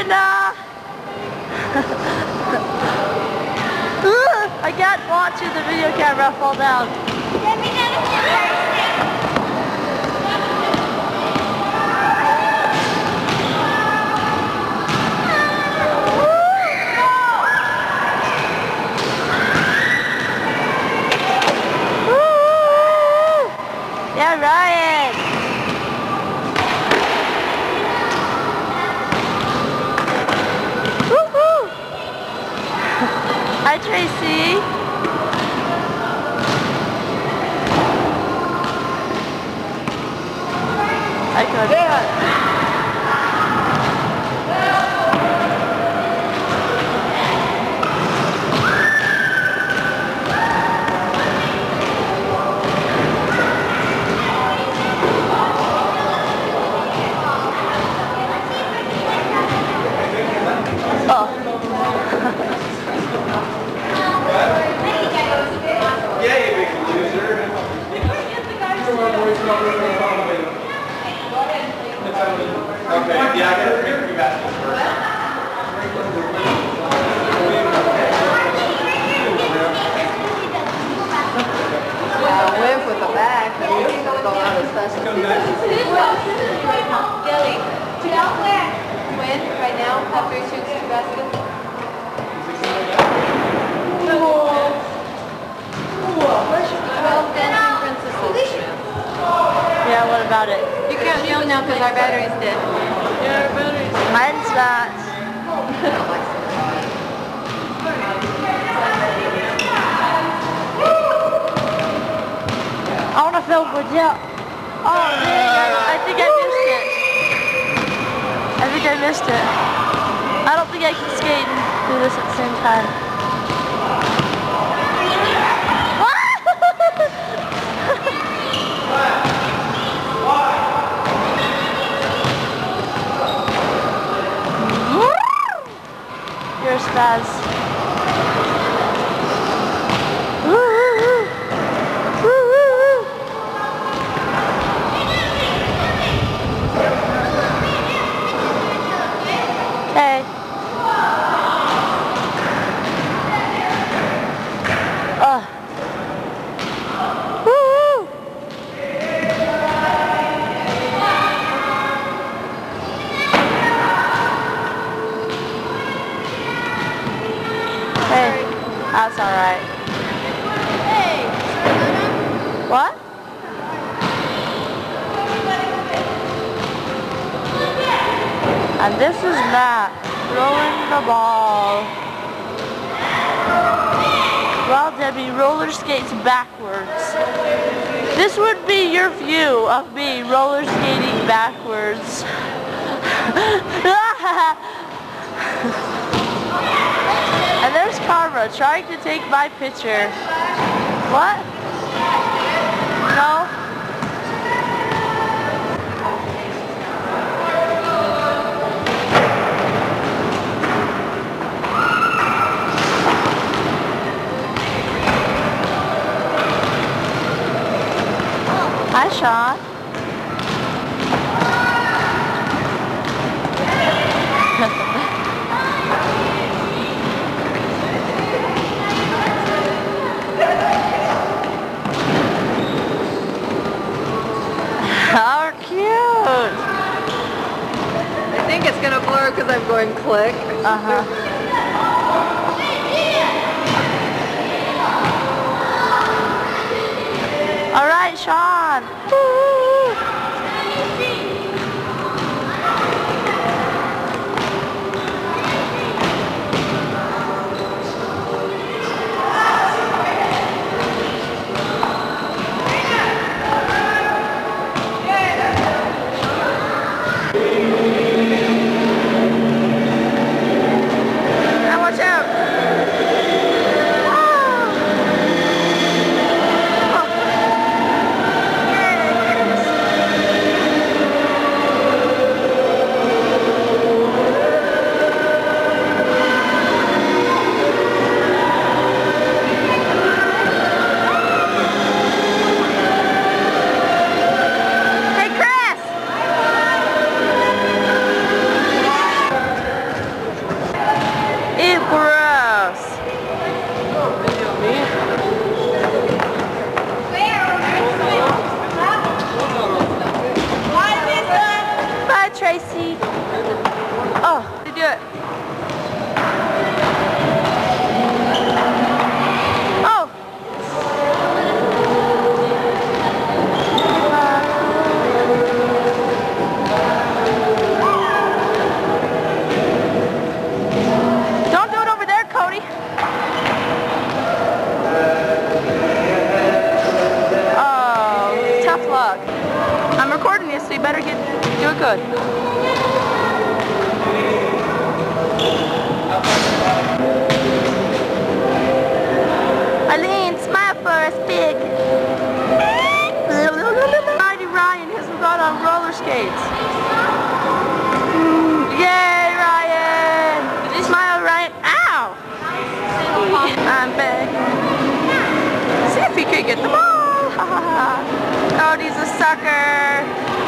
Jenna! I can't watch the video camera fall down. Yeah, Ryan! Woohoo! Hi, Tracy. I could. Okay, yeah, I gotta bring you back first. Whip with the back, and he's gonna go out as fast as he Billy, win right now after he shoots two baskets. Well, Dancing Princesses. Yeah, what about it? You can't film now because our battery's dead. Yeah, our battery's dead. Mine's not. I want to film with you. Oh, dang, I think I missed it. I think I missed it. I don't think I can skate and do this at the same time. You're a spaz. Hey. Woo! Hey, that's alright. Hey! What? And this is Matt throwing the ball. Well, Debbie roller skates backwards. This would be your view of me roller skating backwards. And there's Karma trying to take my picture. What? No? Hi, Sean. How cute! I think it's gonna blur because I'm going click. Uh-huh. All right, Sean. Woo! Tracy. Oh, to do it. Oh. Don't do it over there, Cody. Oh, tough luck. I'm recording you, so you better do it good. Eileen, smile for us, big. Mighty Ryan has got on roller skates. Yay, Ryan! Smile, Ryan. Ow! I'm big. See if he can get the ball. Cody's a sucker.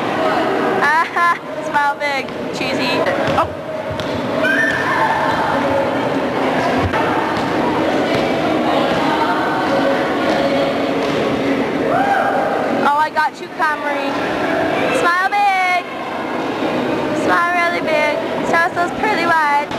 Smile big, cheesy. Oh. Oh, I got you, Camry. Smile big. Smile really big. Show us those pearly whites.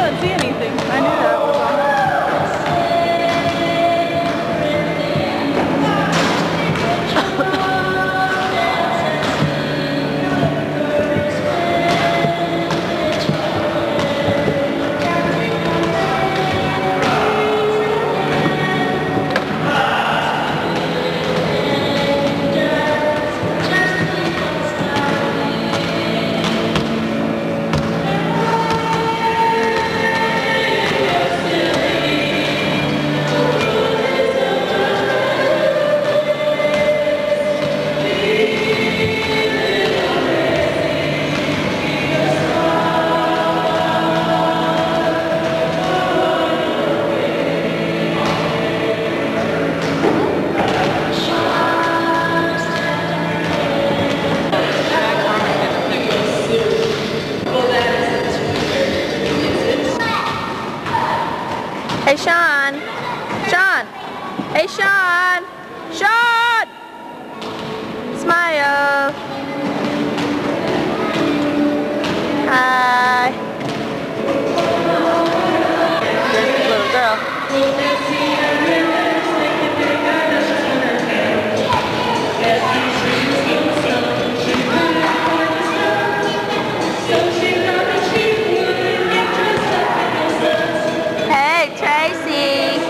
couldn't see anything. I knew that was on. Hey, Sean. Sean. Hey, Sean. Sean. Smile. Hi. There's the little girl. Hey, Tracy.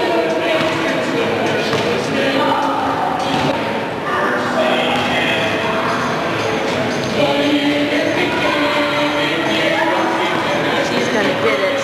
She's gonna get it.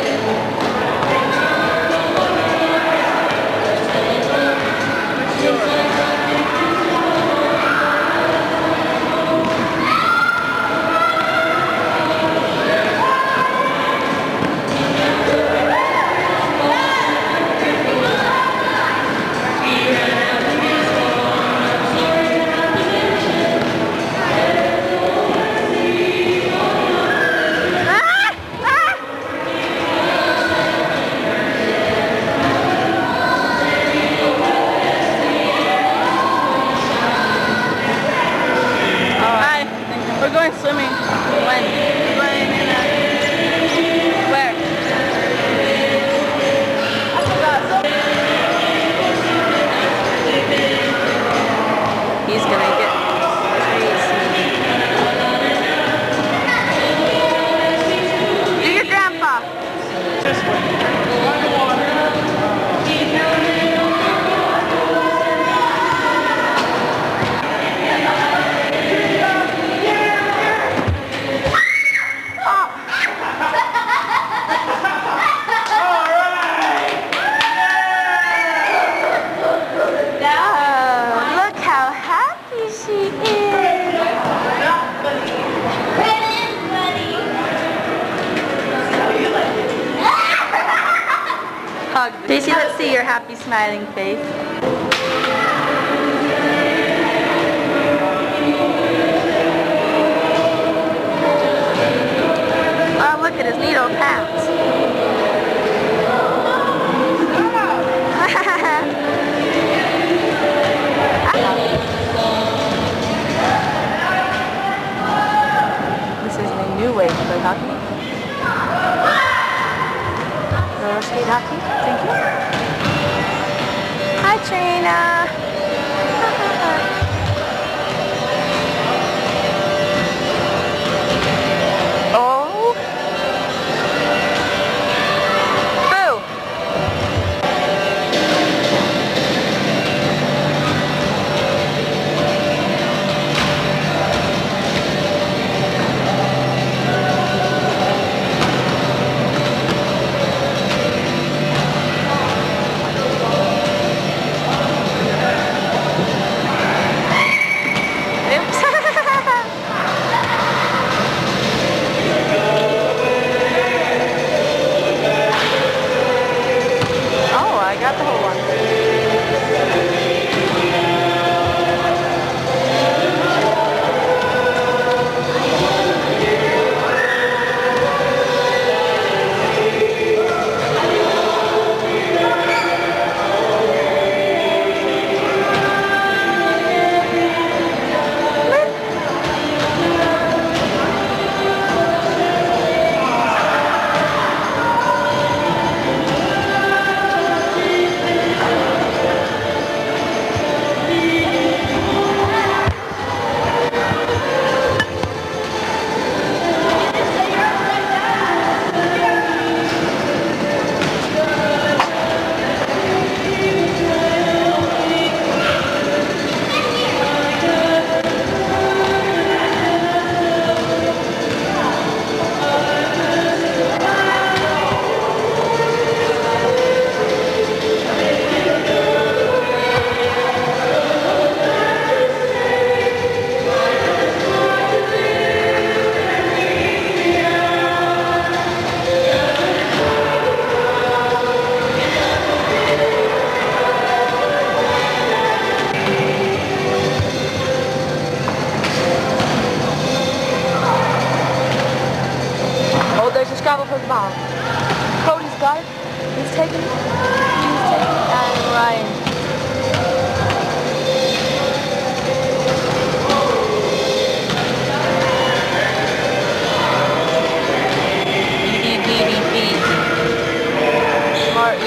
We're going swimming. When? We're going in where? I forgot. He's gonna get Tracy. Do your grandpa. This way. Look how happy she is. Hug. Tracy, let's see your happy smiling face. Oh, look at his neat old pants. This is the new way to play hockey. Roller skate hockey. Thank you. Hi, Trina. Oh. Boo. Oh. Cody's got it. He's taking it. And Ryan. Smart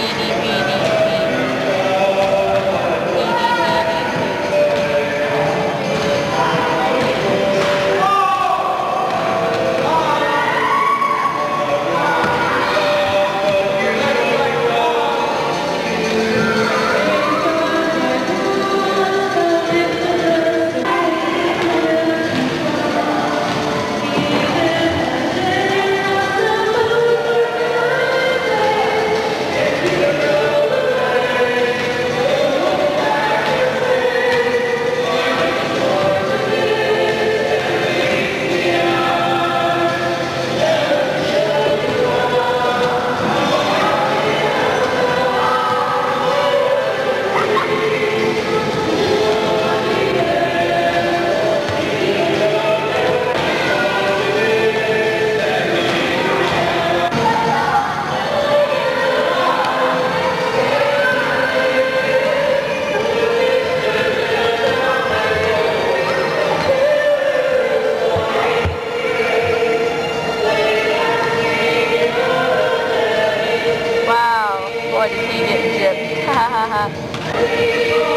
Wow, boy, did he get gypped. Ha ha ha.